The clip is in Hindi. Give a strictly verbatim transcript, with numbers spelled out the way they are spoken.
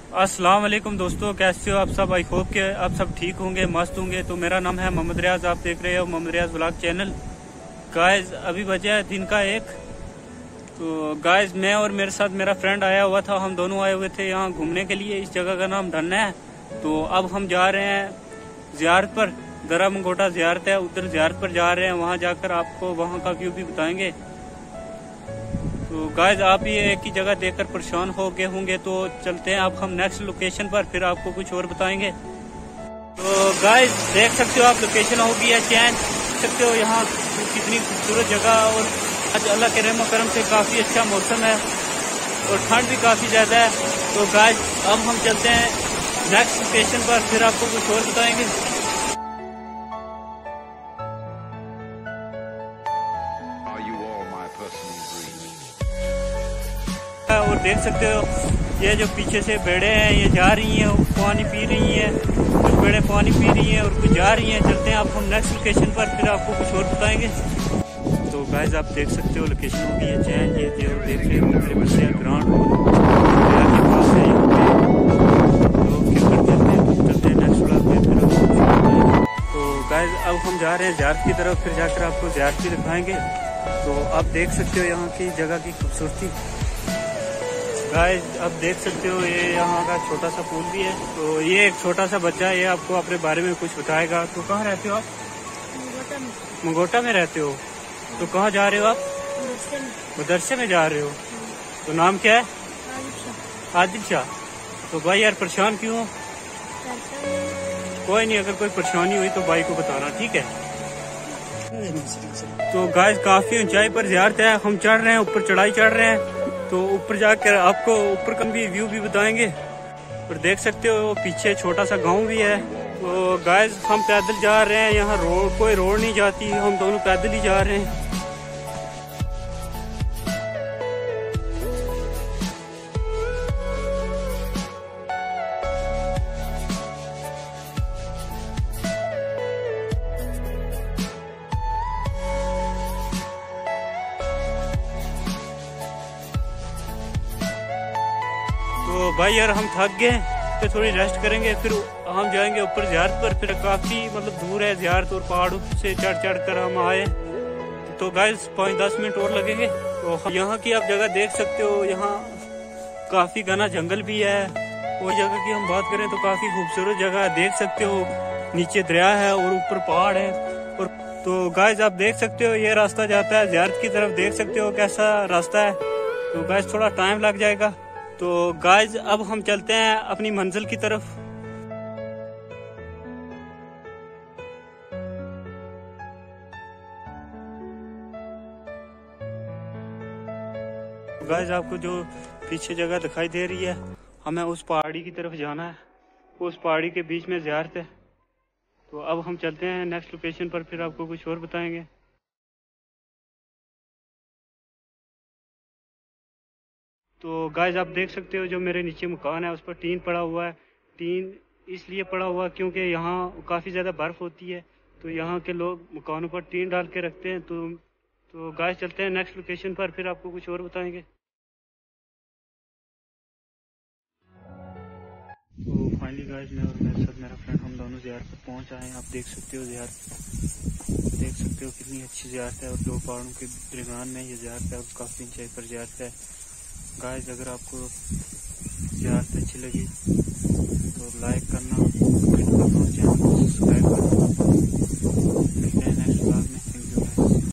अस्सलाम वालेकुम दोस्तों, कैसे हो आप सब। आई होप के आप सब ठीक होंगे, मस्त होंगे। तो मेरा नाम है मोहम्मद रियाज, आप देख रहे हो Mohammad Riyaz vlog channel. Guys अभी बजा है दिन का एक। तो गाइस मैं और मेरे साथ मेरा फ्रेंड आया हुआ था, हम दोनों आए हुए थे यहाँ घूमने के लिए। इस जगह का नाम ढन्ना है। तो अब हम जा रहे हैं जियारत पर, दरा मंगोटा जियारत है, उधर जियारत पर जा रहे हैं। वहाँ जाकर आपको वहाँ का व्यू भी बताएंगे। तो गाइस आप ये एक ही जगह देखकर परेशान हो गए होंगे, तो चलते हैं अब हम नेक्स्ट लोकेशन पर, फिर आपको कुछ और बताएंगे। तो गाइस देख सकते हो आप, लोकेशन होगी है चेंज, देख सकते हो यहाँ कितनी खूबसूरत जगह। और आज अल्लाह के रहम करम से काफी अच्छा मौसम है और ठंड भी काफी ज्यादा है। तो गाइस अब हम चलते हैं नेक्स्ट लोकेशन पर, फिर आपको कुछ और बताएंगे। और देख सकते हो ये जो पीछे से भेड़े हैं ये जा रही हैं, पानी पी रही हैं। कुछ भेड़े पानी पी रही हैं और कुछ जा रही हैं। चलते हैं अब हम नेक्स्ट लोकेशन पर, फिर आपको कुछ और बताएंगे। तो गाइस आप देख सकते हो लोकेशन होगी है चेंज। ये जो देख रहे हो मेरे बच्चे ग्राउंड के पास है यहाँ पे। तो क्या करते हैं, चलते हैं नेक्स्ट ब्लॉग में, फिर आपको कुछ और बताएंगे। तो गाइस अब हम जा रहे हैं जियारत की तरफ, फिर जाकर आपको जियारत भी दिखाएंगे। तो आप देख सकते हो यहाँ की जगह की खूबसूरती। गाइस अब देख सकते हो ये यहाँ का छोटा सा पुल भी है। तो ये एक छोटा सा बच्चा है, ये आपको अपने बारे में कुछ बताएगा। तो कहाँ रहते हो आप? मंगोटा में। मंगोटा में रहते हो। तो कहाँ जा रहे हो आप? मदरसे में जा रहे हो। तो नाम क्या है? आदिल शाह। तो भाई यार परेशान क्यों हो? कोई नहीं, अगर कोई परेशानी हुई तो भाई को बताना, ठीक है। तो गाइस काफी ऊंचाई पर जियारत है, हम चढ़ रहे हैं ऊपर, चढ़ाई चढ़ रहे हैं। तो ऊपर जाकर आपको ऊपर का भी व्यू भी बताएंगे। और देख सकते हो पीछे छोटा सा गांव भी है। तो गाइस हम पैदल जा रहे हैं, यहाँ रोड कोई रोड नहीं जाती, हम दोनों पैदल ही जा रहे हैं। तो भाई यार हम थक गए, तो थोड़ी रेस्ट करेंगे, फिर हम जाएंगे ऊपर जियारत पर। फिर काफी मतलब दूर है जियारत और पहाड़ों से चढ़ चढ़ कर हम आए। तो गाइस पाँच दस मिनट और लगेंगे। तो यहाँ की आप जगह देख सकते हो, यहाँ काफी घना जंगल भी है। और जगह की हम बात करें तो काफी खूबसूरत जगह है, देख सकते हो नीचे दरिया है और ऊपर पहाड़ है। और तो गाइस आप देख सकते हो ये रास्ता जाता है जियारत की तरफ, देख सकते हो कैसा रास्ता है। तो गाइस थोड़ा टाइम लग जाएगा। तो गाइस अब हम चलते हैं अपनी मंजिल की तरफ। गाइस आपको जो पीछे जगह दिखाई दे रही है, हमें उस पहाड़ी की तरफ जाना है। उस पहाड़ी के बीच में जियारत है। तो अब हम चलते हैं नेक्स्ट लोकेशन पर, फिर आपको कुछ और बताएंगे। तो गाइस आप देख सकते हो जो मेरे नीचे मकान है उस पर टीन पड़ा हुआ है। टीन इसलिए पड़ा हुआ है क्योंकि यहाँ काफ़ी ज़्यादा बर्फ़ होती है, तो यहाँ के लोग मकानों पर टीन डाल के रखते हैं। तो तो गाइस चलते हैं नेक्स्ट लोकेशन पर, फिर आपको कुछ और बताएंगे। तो फाइनली गाइस मैं और मेरे साथ मेरा फ्रेंड हम दोनों जियारत पर पहुँच आए हैं। आप देख सकते हो जियारत, देख सकते हो कितनी अच्छी जियारत है। और दो पहाड़ों के दरमियान में ये जियारत है और काफ़ी ऊंचाई पर जियारत है। गाइस अगर आपको जियारत अच्छी लगी